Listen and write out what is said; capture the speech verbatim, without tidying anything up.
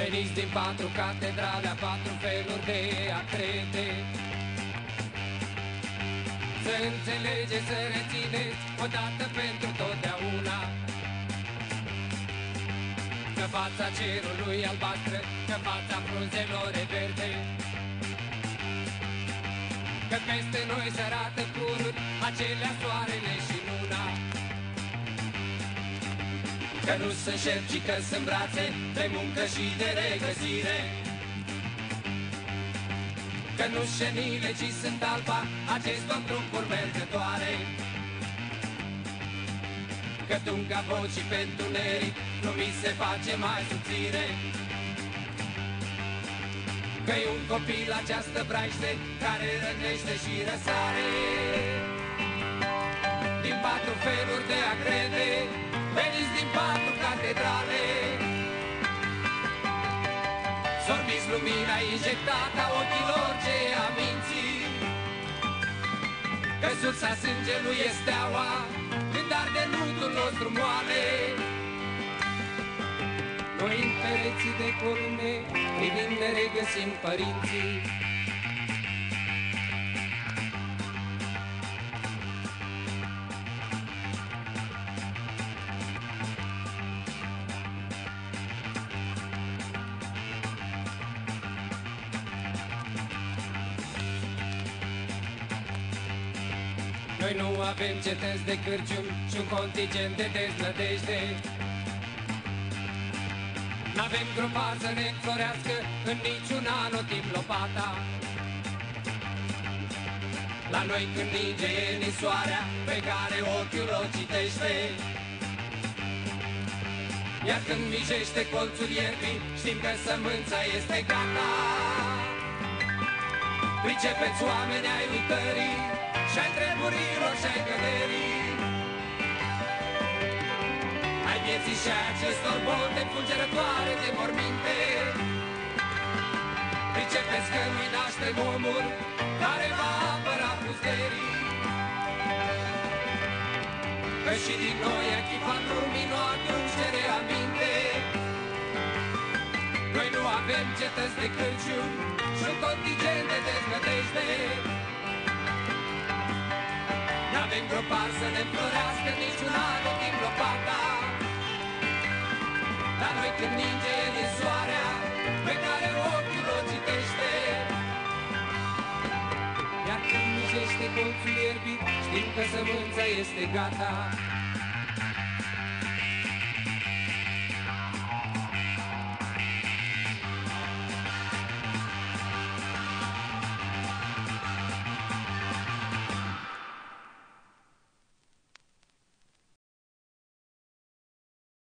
Veniți din patru catedrale, a patru feluri de a crede. Să înțelegeți, să rețineți, odată pentru totdeauna, că fața cerului albastră, că fața frunzelor e verde, că peste noi se arată cururi, acelea soarele și luna, că nu sunt șerpi, că sunt brațe de muncă și de regăsire, că nu șenile, ci sunt alba acestor trupuri mergătoare, că tunga vocii pe întuneric nu mi se face mai subțire, că-i un copil această braște care rănește și răsare. Din patru feluri de a crede, veniți din patru catedrale, sorbiți lumina injectată a ochilor ce a minții, că sursa sângelui e steaua când arde nudul nostru moale. Noi în pereții de columne privind ne regăsim părinții, noi nu avem cetăți de cârciumi și un contingent de deznădejde. N-avem gropați să ne înflorească în niciun anotimp lopata. La noi când ninge e nisoarea pe care ochiul o citește, iar când mijește colțul ierbii, știm că sămânța este gata. Pricepeți, oameni ai uitării și-ai treburilor și-ai căderii, ai vieții și ai acestor bolte fulgerătoare de morminte. Pricepeți că nu-i naștem omul care va apăra pusterii, că și din noi echipa lumii nu aducere aminte. Noi nu avem cetăți de cârciumi și un contingent de deznădejde, n-avem gropari să ne înflorească niciun anotimp lopata. Dar noi când ninge e din soarea pe care ochiul o citește, iar când mijește colțul ierbii, știm că sămânța este gata.